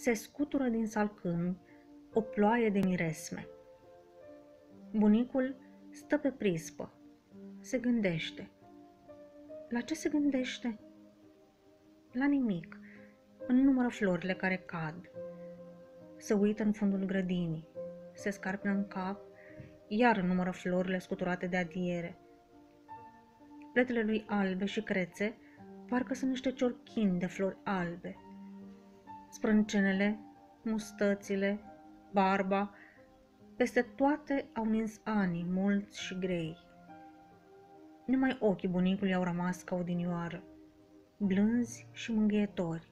se scutură din salcâmi o ploaie de miresme. Bunicul stă pe prispă, se gândește. La ce se gândește? La nimic. Înnumără florile care cad. Se uită în fundul grădinii, se scarpină în cap, iar înnumără florile scuturate de adiere. Pletele lui albe și crețe parcă sunt niște ciorchini de flori albe. Sprâncenele, mustățile, barba, peste toate au nins ani mulți și grei. Numai ochii bunicului au rămas ca odinioară, blânzi și mângâietori.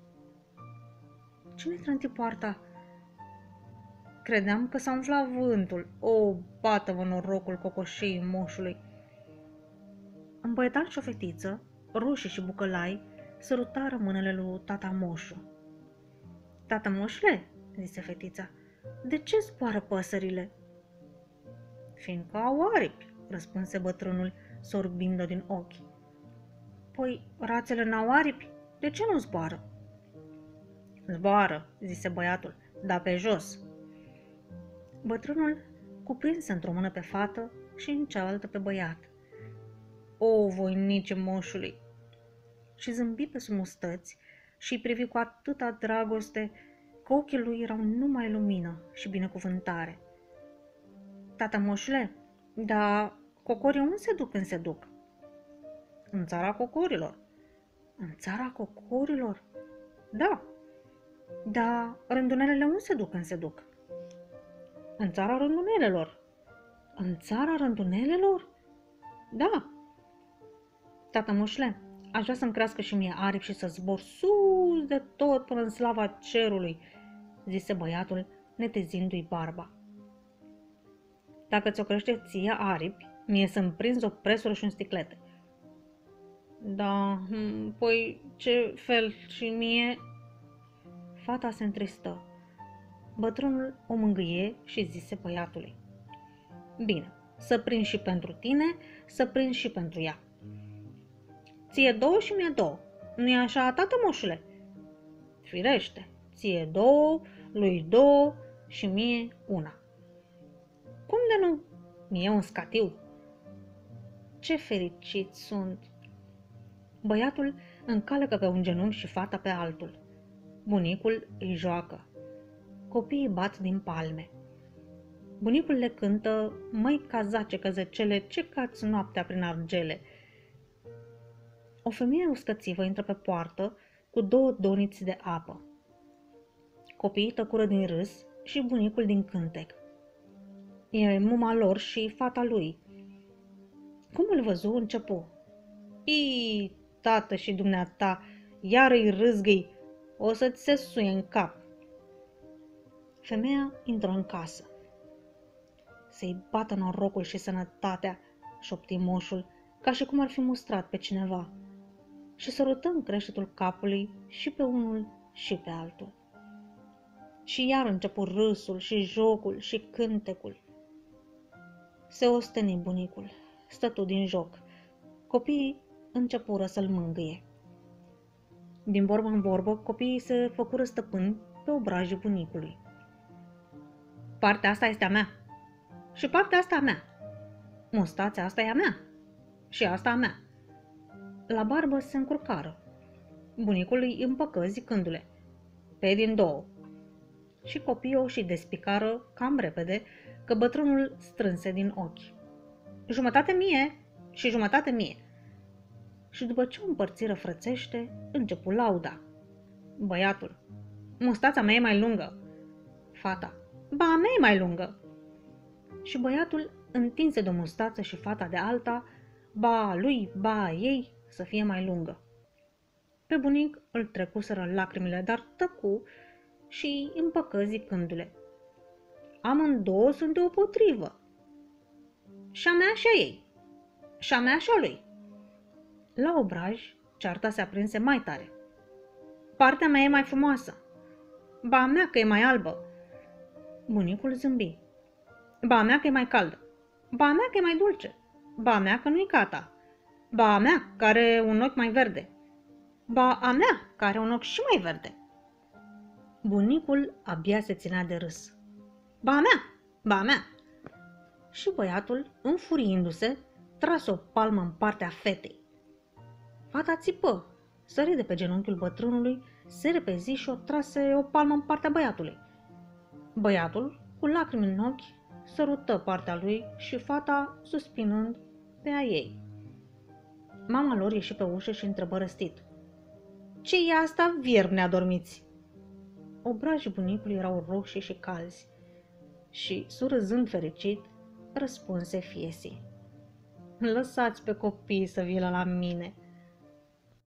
Cine trânti poarta? Credeam că s-a umflat vântul. O, bată-vă norocul cocoșei moșului! Un băietan și o fetiță, roșii și bucălai, sărutară mânele lui tata moșu. Tata moșule, zise fetița, de ce zboară păsările? Fiindcă au aripi, răspunse bătrânul, sorbind-o din ochi. Păi, rațele n-au aripi? De ce nu zboară? Zboară, zise băiatul, dar pe jos. Bătrânul cuprinse într-o mână pe fată și în cealaltă pe băiat. O, voinice moșului! Și zâmbi pe sumustăți și îi privi cu atâta dragoste că ochii lui erau numai lumină și binecuvântare. Tata moșule, dar cocorii unde se duc când se duc? În țara cocorilor. În țara cocorilor? Da. Dar rândunelele unde se duc când se duc? În țara rândunelelor. În țara rândunelelor? Da. Tata moșule, aș vrea să-mi crească și mie aripi și să zbor sus de tot până în slava cerului, zise băiatul, netezindu-i barba. Dacă ți-o crește ție aripi, mie să-mi prinzi o presură și un sticlete. Da, păi ce fel și mie? Fata se întristă. Bătrânul o mângâie și zise băiatului. Bine, să prind și pentru tine, să prind și pentru ea. Ție două și mie două. Nu-i așa, tată moșule? Firește, ție două, lui două și mie una. Cum de nu? Mie un scatiu. Ce fericiți sunt! Băiatul încalecă pe un genunchi și fata pe altul. Bunicul îi joacă. Copiii bat din palme. Bunicul le cântă, măi cazace căzăcele, ce cați noaptea prin argele. O femeie uscățivă intră pe poartă cu 2 doniți de apă. Copiii tăcură din râs și bunicul din cântec. E muma lor și fata lui. Cum îl văzu, începu. Ii, tată și dumneata, iar îi râzgâi, o să-ți se suie în cap. Femeia intră în casă. Să-i bată norocul și sănătatea, șopti moșul, ca și cum ar fi mustrat pe cineva. Și sărută în creștetul capului și pe unul și pe altul. Și iar începu râsul și jocul și cântecul. Se osteni bunicul, stătu din joc. Copiii începură să-l mângâie. Din vorbă în vorbă, copiii se făcură stăpâni pe obrajii bunicului. Partea asta este a mea. Și partea asta a mea. Mustața asta e a mea. Și asta a mea. La barbă se încurcară. Bunicul îi împăcă zicându-le, pe din două. Și copiii o și despicară cam repede, că bătrânul strânse din ochi. Jumătate mie și jumătate mie. Și după ce o împărțiră frățește, începu lauda. Băiatul, mustața mea e mai lungă. Fata, ba, a mea e mai lungă. Și băiatul întinse de o mustață și fata de alta, ba a lui, ba a ei, să fie mai lungă. Pe bunic îl trecuseră lacrimile, dar tăcu și împăcă zicându-le, amândouă sunt deopotrivă. Și-a mea și a ei, și-a mea și a lui. La obraj, cearta se aprinse mai tare. Partea mea e mai frumoasă. Ba a mea că e mai albă. Bunicul zâmbi. Ba a mea că e mai caldă. Ba a mea că e mai dulce. Ba a mea că nu-i ca a ta. Ba a mea că are un ochi mai verde. Ba a mea că are un ochi și mai verde. Bunicul abia se ținea de râs. Ba mea, ba mea! Și băiatul, înfuriindu-se, trase o palmă în partea fetei. Fata țipă, sări de pe genunchiul bătrânului, se repezi și o trase o palmă în partea băiatului. Băiatul, cu lacrimi în ochi, sărută partea lui și fata, suspinând, pe a ei. Mama lor ieși pe ușă și întrebă răstit. Ce e asta, vierbi neadormiți? Obrajii bunicului erau roșii și calzi și, surâzând fericit, răspunse fiesii. Lăsați pe copii să vină la mine.